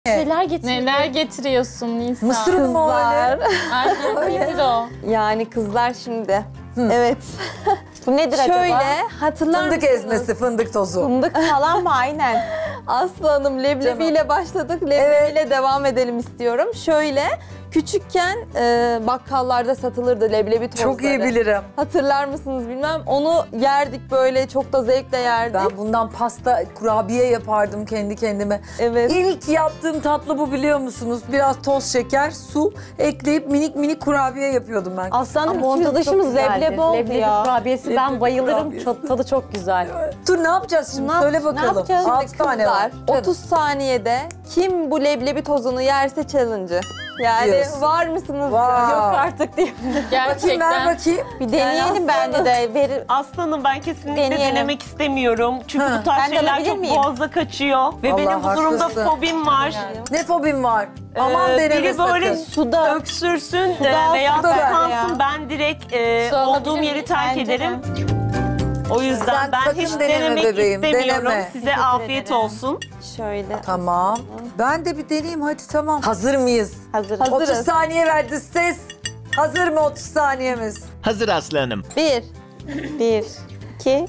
Şeyler getiriyor. Neler getiriyorsun Nisa? Mısır mı öyle? Aynen nedir o? Yani kızlar şimdi. Evet. Bu nedir acaba? Şöyle hatırlar Fındık mısınız? ezmesi, fındık tozu. Fındık falan mı? Aynen. Aslı Hanım leblebiyle başladık. Leblebiyle devam edelim istiyorum. Şöyle küçükken bakkallarda satılırdı leblebi tozları. Çok iyi bilirim. Hatırlar mısınız bilmem. Onu yerdik böyle çok da zevkle yerdik. Ben bundan pasta, kurabiye yapardım kendi kendime. Evet. İlk yaptığım tatlı bu biliyor musunuz? Biraz toz şeker, su ekleyip minik minik kurabiye yapıyordum ben. Aslanım Ama ikimiz arkadaşımız çok güzeldi. leblebi oldu Leblebi ya. kurabiyesi Leblebi ben bayılırım. kurabiyesi. Tadı çok güzel. Dur ne yapacağız şimdi? Söyle bakalım. yapacağız? 6 tane var. Kızlar 30 saniyede kim bu leblebi tozunu yerse challenge'ı. Yani Diyorsun. var mısınız? Vay. Yok artık diye. Bakayım Gerçekten. ver bakayım. Bir deneyelim bence de. Aslanım ben kesinlikle Deneyelim. denemek istemiyorum. Çünkü bu tarz Ben de şeyler alabilir çok miyim? boğaza kaçıyor. Ve Allah benim bu durumda haklısın. fobim var. Ne fobim var? Aman deneme Biri böyle sakın. suda öksürsün veya suda ver tıkansın. Ben direkt Su alabilir olduğum yeri miyim? terk Bence de. ederim. O yüzden Sen ben sakın hiç deneme denemek bebeğim, istemiyorum. deneme. Size afiyet olsun. Şöyle. Tamam. Ben de bir deneyeyim hadi tamam. Hazır mıyız? Hazır. 30 saniye verdi ses. Hazır mı 30 saniyemiz? Hazır Aslı Hanım. 1, 2,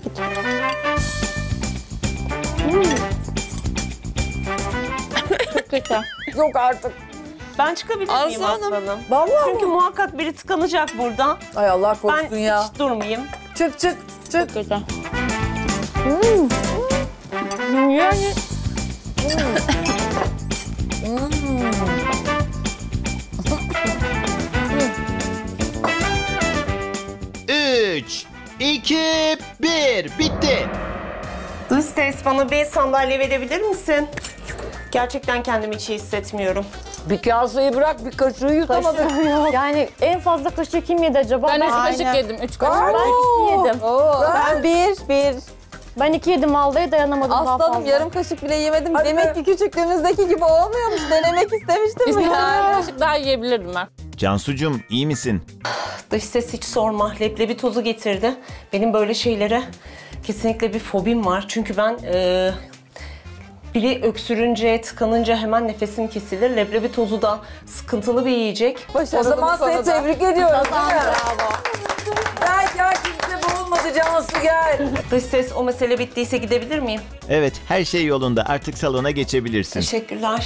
3. Yok artık. Ben çıkabilir miyim Aslanım. aslanım? Vallahi Çünkü muhakkak biri tıkanacak burada. Ay Allah Ben korusun ya. hiç durmayayım. Çık çık çık. Güzel. yani 3, 2, 1. Bitti. Dış ses bana bir sandalye verebilir misin? Gerçekten kendimi hiç iyi hissetmiyorum. Bir kaseyi bırak bir kaşığı yutamadın. Yani en fazla kaşığı kim yedi acaba? Ben 3 Aynen. kaşık yedim. 3 kaşık. Ben 2 yedim. ben 1. Ben 2 yedim vallahi dayanamadım daha Aslanım fazla. yarım kaşık bile yemedim. Hadi Demek be. ki küçüklüğümüzdeki gibi olmuyormuş. Denemek istemiştim İstersen yani. bir kaşık daha yiyebilirdim ben. Cansucuğum iyi misin? Dış ses hiç sorma. Leblebi tozu getirdi. Benim böyle şeylere kesinlikle bir fobim var. Çünkü ben biri öksürünce, tıkanınca hemen nefesim kesilir. Leblebi tozu da sıkıntılı bir yiyecek. O Başarılı zaman bu seni konuda. tebrik ediyorum. Bravo. Gel kimse boğulmadı Cansu gel. Dış ses o mesele bittiyse gidebilir miyim? Evet, her şey yolunda. Artık salona geçebilirsin. Teşekkürler.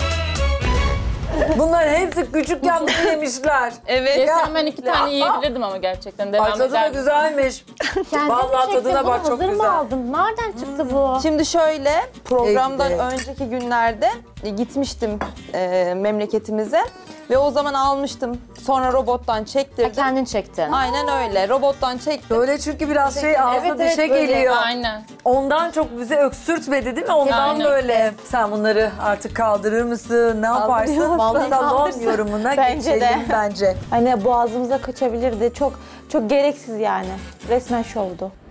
Bunlar hepsi küçükken bunu yemişler. Evet. Yesem ben 2 tane yiyebilirdim ama gerçekten. Ay Devam tadı da ederdim. güzelmiş. Kendin Vallahi mi tadına çektin bak, bunu? çok Hazır güzel. mı aldın? Nereden çıktı bu? Şimdi şöyle programdan Evde. önceki günlerde gitmiştim memleketimize ve o zaman almıştım. Sonra robottan Ha, çektirdim. kendin çektin. Aynen öyle. Robottan çektim. Böyle çünkü biraz şey ağza Evet, evet, dişe böyle. geliyor. Aynen. Ondan çok bize öksürtmedi değil mi? Ondan Aynen. böyle. Sen bunları artık kaldırır mısın? Ne yaparsın? Vallahi Salon kaldırsın. yorumuna Bence de. geçelim bence. Hani boğazımıza kaçabilirdi. Çok gereksiz yani. Resmen şovdu.